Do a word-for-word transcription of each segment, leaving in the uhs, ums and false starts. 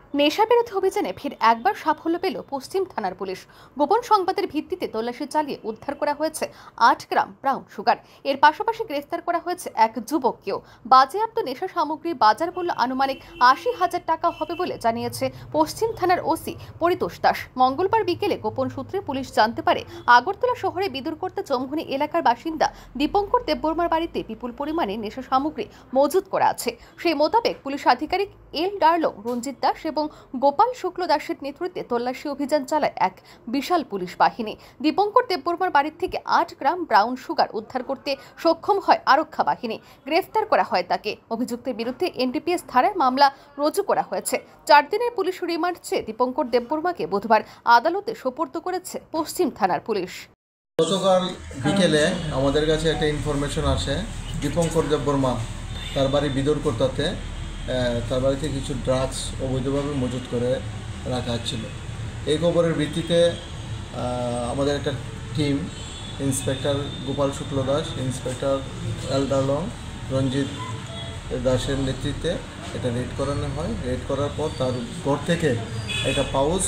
নেশা বিরোধী অভিযানে ফের একবার সাফল্য পেল পশ্চিম থানার পুলিশ। গোপন সংবাদের ভিত্তিতে তল্লাশি চালিয়ে উদ্ধার করা হয়েছে আট গ্রাম ব্রাউন সুগার। এর পাশাপাশি গ্রেফতার করা হয়েছে এক যুবককেও। বাজেয়াপ্ত নেশা সামগ্রী বাজার মূল্য আনুমানিক আশি হাজার টাকা হবে বলে জানিয়েছে পশ্চিম থানার ওসি পরিতোষ দাস। মঙ্গলবার বিকেলে গোপন সূত্রে পুলিশ জানতে পারে আগরতলা শহরে বিদুরকর্তা চৌমুহনী এলাকার বাসিন্দা দীপঙ্কর দেববর্মার বাড়িতে বিপুল পরিমাণে নেশা সামগ্রী মজুত করা আছে। সেই মোতাবেক পুলিশ আধিকারিক এল ডার্লং, রঞ্জিত দাস এবং গোপাল শুক্ল দাসের নেতৃত্বে তল্লাশি অভিযান চালায় এক বিশাল পুলিশ বাহিনী। দীপঙ্কর দেববর্মার বাড়ি থেকে আট গ্রাম ব্রাউন সুগার উদ্ধার করতে সক্ষম হয় আরক্ষা বাহিনী। গ্রেফতার করা হয় তাকে। অভিযুক্তের বিরুদ্ধে এনডিপিএস ধারায় মামলা রুজু করা হয়েছে। চার দিনের পুলিশ রিমান্ড চেয়ে দীপঙ্কর দেববর্মাকে বুধবার আদালতে সোপর্দ করেছে পশ্চিম থানার পুলিশ। গতকাল বিকেলে আমাদের কাছে একটা ইনফরমেশন আসে, দীপঙ্কর দেববর্মা তার বাড়ি বিদুরকর্তাতে তার বাড়িতে কিছু ড্রাগস অবৈধভাবে মজুত করে রাখা হচ্ছিল। এই খবরের ভিত্তিতে আমাদের একটা team, inspector Gopal Shukla Das, inspector L Darlong, Ranjit দাসের নেতৃত্বে এটা রেড করানো হয়। রেড করার পর তার ঘর থেকে একটা পাউচ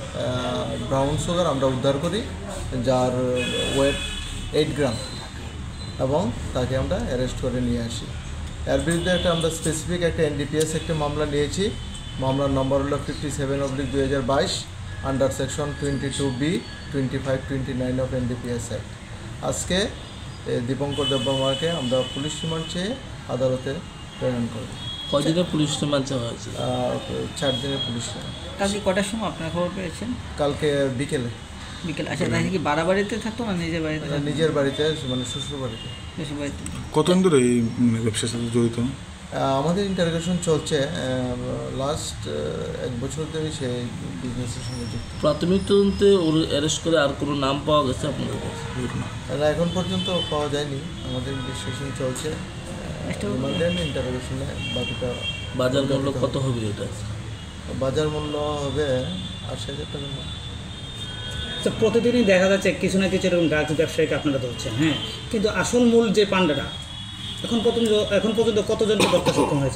ব্রাউন সুগার আমরা উদ্ধার করি, যার ওয়েট এইট গ্রাম, এবং তাকে আমরা অ্যারেস্ট করে নিয়ে আসি। এর বিরুদ্ধে একটা আমরা স্পেসিফিক একটা এনডিপিএস একটা মামলা নিয়েছি। মামলার নম্বর হলো ফিফটি সেভেন অব্লিক দুই হাজার বাইশ under section twenty two B twenty five twenty nine of NDPS act. আজকে দীপঙ্কর দেববর্মাকে আমরা পুলিশ রিমান্ড চেয়ে আদালতে প্রেরণ করি। কয়দিনের পুলিশ রিমান্ড চাওয়া হয়েছে? চার দিনের পুলিশ রিমান্ড। কালকে কটার সময় আপনার খবর পেয়েছেন? কালকে বিকেলে। বিকেল আচ্ছা, তাই কি বাড়া বাড়িতে থাকতো না নিজের বাড়িতে? নিজের বাড়িতে, মানে শ্বশুর বাড়িতে। শ্বশুর বাড়িতে। কতদিন ধরে এই মানে ব্যবসার সাথে জড়িত? আমাদের ইন্টারোগেশন চলছে, লাস্ট এক বছর ধরে সেই বিজনেসের সঙ্গে যুক্ত। প্রাথমিক তদন্তে ওর অ্যারেস্ট করে আর কোনো নাম পাওয়া গেছে আপনাদের কাছে? না, এখন পর্যন্ত পাওয়া যায়নি। আমাদের ইনভেস্টিগেশন চলছে, ইন্টারোগেশনে বাকিটা। বাজার মূল্য কত হবে এটা? বাজার মূল্য হবে আশি হাজার টাকার মতো। তো প্রতিদিনই দেখা যাচ্ছে কিছু না কিছু এরকম ড্রাগস ব্যবসায়ীকে আপনারা ধরছেন, হ্যাঁ, কিন্তু আসল মূল যে পান্ডাটা এখন পর্যন্ত এখন পর্যন্ত কতজনকে ধরতে সক্ষম হয়েছে?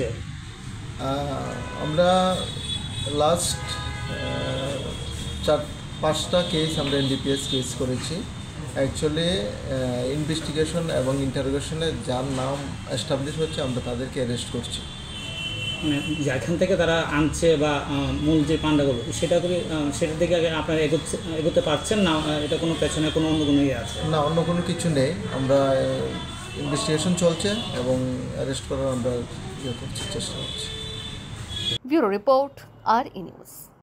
আমরা লাস্ট চার পাঁচটা কেস আমরা এনডিপিএস কেস করেছি। অ্যাকচুয়ালি ইনভেস্টিগেশন এবং ইন্টারোগেশনে যার নাম এস্টাবলিশ হচ্ছে আমরা তাদেরকে অ্যারেস্ট করছি। মানে যেখান থেকে তারা আনছে বা মূল যে পান্ডাগুলো সেটা করে সেটার দিকে আগে আপনারা এগোচ্ছে এগোতে পারছেন না? এটা কোনো পেছনে কোনো অন্য কোনো ইয়ে আছে? না, অন্য কোনো কিছু নেই। আমরা ইনভেস্টিগেশন চলছে এবং অ্যারেস্ট করার আমরা ইয়ে করছি, চেষ্টা করছি। ব্যুরো রিপোর্ট, আর ই নিউজ।